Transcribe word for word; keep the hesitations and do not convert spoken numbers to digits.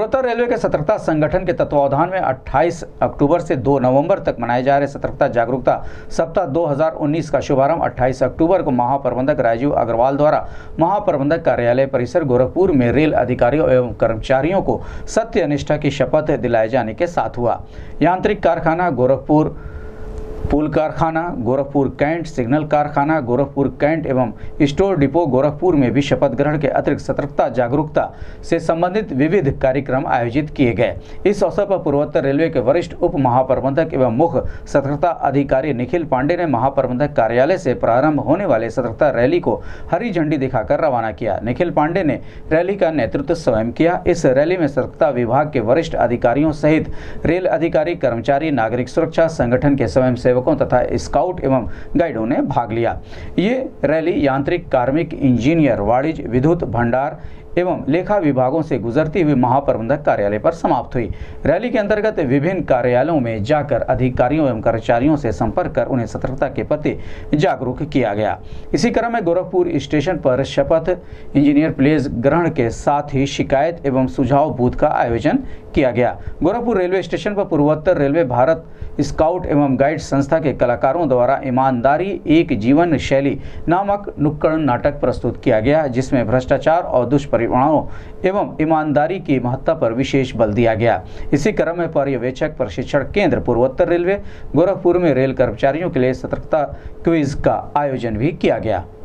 पूर्वोत्तर रेलवे के सतर्कता संगठन के तत्वावधान में अट्ठाईस अक्टूबर से दो नवंबर तक मनाए जा रहे सतर्कता जागरूकता सप्ताह दो हज़ार उन्नीस का शुभारंभ अट्ठाईस अक्टूबर को महाप्रबंधक राजीव अग्रवाल द्वारा महाप्रबंधक कार्यालय परिसर गोरखपुर में रेल अधिकारियों एवं कर्मचारियों को सत्यनिष्ठा की शपथ दिलाए जाने के साथ हुआ। यांत्रिक कारखाना गोरखपुर, पुल कारखाना गोरखपुर कैंट, सिग्नल कारखाना गोरखपुर कैंट एवं स्टोर डिपो गोरखपुर में भी शपथ ग्रहण के अतिरिक्त सतर्कता जागरूकता से संबंधित विविध कार्यक्रम आयोजित किए गए। इस अवसर पर पूर्वोत्तर रेलवे के वरिष्ठ उप महाप्रबंधक एवं मुख्य सतर्कता अधिकारी निखिल पांडे ने महाप्रबंधक कार्यालय से प्रारंभ होने वाले सतर्कता रैली को हरी झंडी दिखाकर रवाना किया। निखिल पांडे ने रैली का नेतृत्व स्वयं किया। इस रैली में सतर्कता विभाग के वरिष्ठ अधिकारियों सहित रेल अधिकारी, कर्मचारी, नागरिक सुरक्षा संगठन के स्वयं सेवकों तथा स्काउट एवं गाइडों ने भाग लिया। ये रैली यांत्रिक, कार्मिक, इंजीनियर, वाणिज्य, विद्युत, भंडार एवं लेखा विभागों से गुजरती हुई महाप्रबंधक कार्यालय पर समाप्त हुई। रैली के अंतर्गत विभिन्न कार्यालयों में जाकर अधिकारियों एवं कर्मचारियों से संपर्क कर उन्हें सतर्कता के प्रति जागरूक किया गया। इसी क्रम में गोरखपुर स्टेशन पर शपथ इंजीनियर प्लेस ग्रहण के साथ ही शिकायत एवं सुझाव बूथ का आयोजन किया गया। गोरखपुर रेलवे स्टेशन पर पूर्वोत्तर रेलवे भारत स्काउट एवं गाइड संस्था के कलाकारों द्वारा ईमानदारी एक जीवन शैली नामक नुक्कड़ नाटक प्रस्तुत किया गया, जिसमें भ्रष्टाचार और दुष्परिणामों एवं ईमानदारी की महत्ता पर विशेष बल दिया गया। इसी क्रम में पर्यवेक्षक प्रशिक्षण केंद्र पूर्वोत्तर रेलवे गोरखपुर में रेल कर्मचारियों के लिए सतर्कता क्विज का आयोजन भी किया गया।